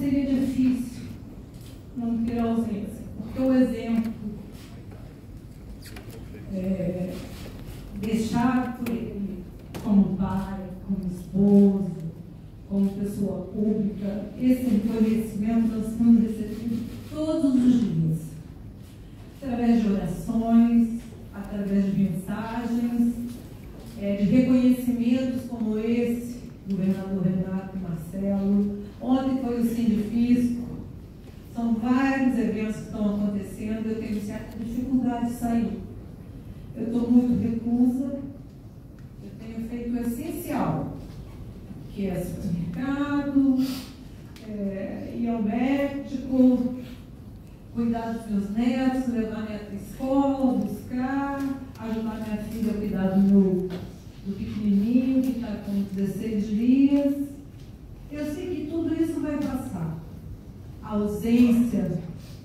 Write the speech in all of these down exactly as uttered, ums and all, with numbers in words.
seria difícil não ter ausência, porque o exemplo é, deixado por ele como pai, como esposo, como pessoa pública, esse reconhecimento nós estamos recebendo todos os dias, através de orações, através de mensagens, é, de reconhecimentos como esse, governador Renato e Marcelo. Ontem foi o Sindifisco. São vários eventos que estão acontecendo. Eu tenho certa dificuldade de sair. Eu estou muito reclusa. Eu tenho feito o essencial, que é supermercado, é, ir ao médico, cuidar dos meus netos, levar a neta à escola, buscar, ajudar minha filha a cuidar do meu do pequenininho, que está com dezesseis dias. Eu sei que tudo isso vai passar. A ausência,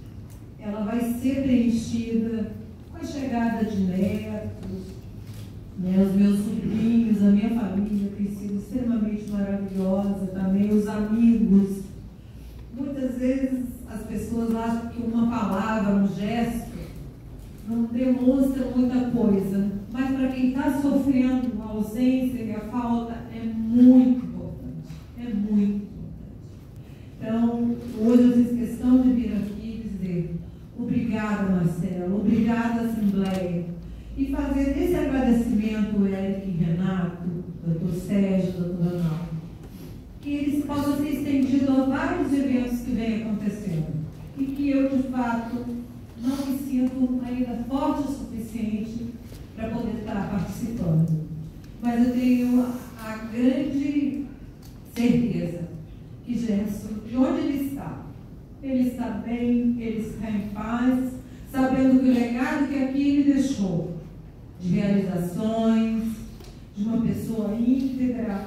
ela vai ser preenchida com a chegada de netos, né, os meus sobrinhos, a minha família tem sido extremamente maravilhosa também, os amigos. Muitas vezes as pessoas acham que uma palavra, um gesto, não demonstra muita coisa, mas para quem está sofrendo a ausência e a falta, é muito importante, é muito importante. Então, hoje eu fiz questão de vir aqui e dizer obrigada, Marcelo, obrigada, Assembleia, e fazer desse agradecimento, Eric e Renato, doutor Sérgio, doutor Ronaldo, que eles possam ser estendidos a vários eventos que vêm acontecendo, e que eu, de fato, não me sinto ainda forte o suficiente para poder estar participando. Mas eu tenho a, a grande certeza que Gerson, de onde ele está, ele está bem, ele está em paz, sabendo que o legado que aqui ele deixou, de realizações, de uma pessoa íntegra,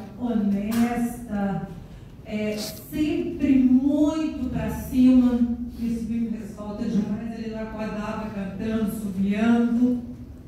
honesta, é, sempre muito para cima. Isso me ressalta demais. Ele acordava cantando, subiando.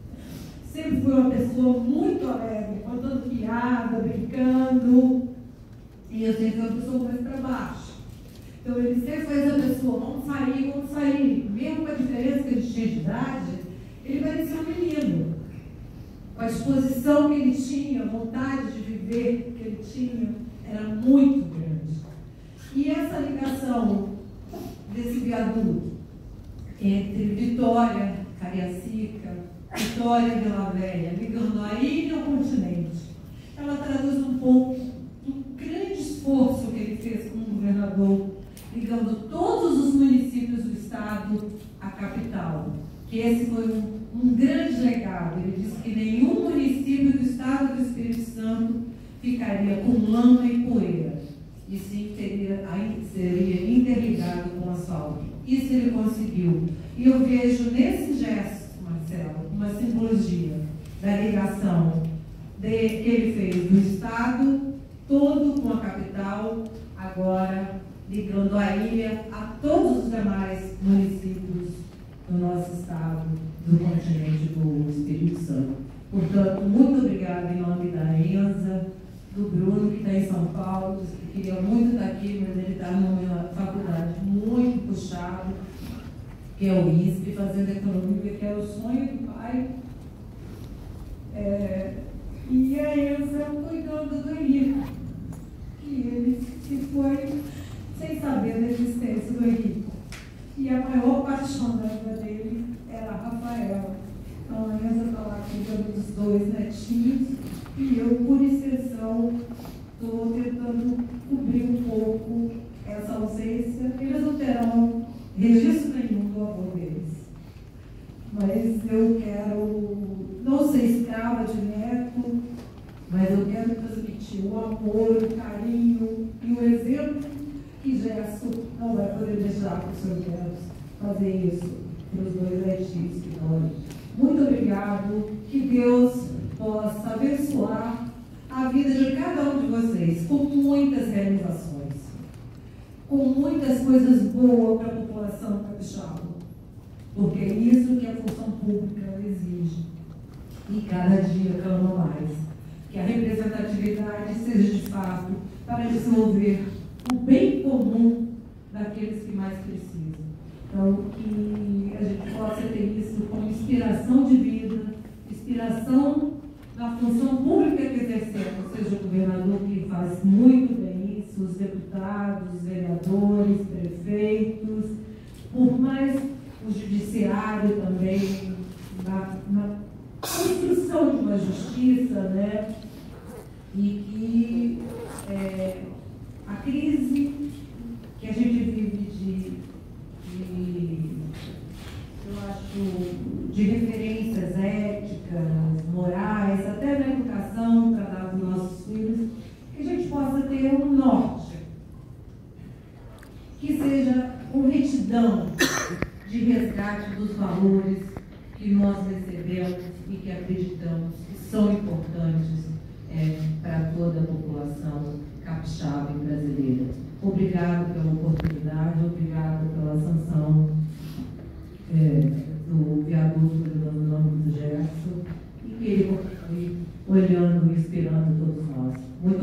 Sempre foi uma pessoa muito alegre, contando piada, brincando. E eu sempre fui uma pessoa mais para baixo. Então ele sempre foi essa pessoa: vamos sair, vamos sair. Mesmo com a diferença que a gente tinha de idade, ele parecia um menino. Com a disposição que ele tinha, a vontade de viver que ele tinha, era muito grande. E essa ligação desse viaduto entre Vitória, Cariacica, Vitória e Vila Velha, ligando a ilha ao continente, ela traduz um pouco do grande esforço que ele fez como governador, ligando todos os municípios do estado à capital. Que esse foi um, um grande legado. Ele disse que nenhum município do estado do Espírito Santo ficaria com lama e poeira, e sim teria, seria interligado com asfalto. Isso ele conseguiu. E eu vejo nesse gesto, Marcelo, uma simbologia da ligação de, que ele fez do estado todo com a capital, agora ligando a ilha a todos os demais municípios do nosso estado, do continente do Espírito Santo. Portanto, muito obrigada em nome da Enza, do Bruno, que está em São Paulo, que queria muito estar aqui, mas ele está numa faculdade muito puxada, que é o I S P, fazendo economia, que é o sonho do pai. É, e a Enza cuidando do Henrique, que ele se foi sem saber da existência do Henrique. E a maior paixão da vida dele era a Rafaela. Então a Enza está lá cuidando dos dois netinhos, e eu, por exceção, estou tentando cobrir um pouco essa ausência. Eles não terão registro nenhum do avô deles. Mas eu quero, não ser escrava de neto, mas eu quero transmitir o amor, o carinho e o exemplo que Gerson não vai poder deixar para os seus netos fazer isso para os dois netinhos que estão ali. Muito obrigado, que Deus possa abençoar a vida de cada um de vocês com muitas realizações, com muitas coisas boas para a população capixaba, porque é isso que a função pública exige, e cada dia clama mais, que a representatividade seja de fato para desenvolver o bem comum daqueles que mais precisam. Então, que a gente possa ter isso como inspiração de vida, inspiração da função pública que exercemos, seja o governador, que faz muito bem isso, os deputados, os vereadores, prefeitos, por mais o judiciário também, na, na construção de uma justiça, né? E que é, a crise que a gente vive de, de, eu acho, de referências éticas, morais, até na educação para dar para os nossos filhos, que a gente possa ter um norte, que seja uma retidão de resgate dos valores que nós recebemos e que acreditamos que são importantes é, para toda a população capixaba e brasileira. Obrigado pela oportunidade, obrigado pela sanção é, do viaduto do nome do Gerson, e que ele continue olhando e inspirando todos nós. Muito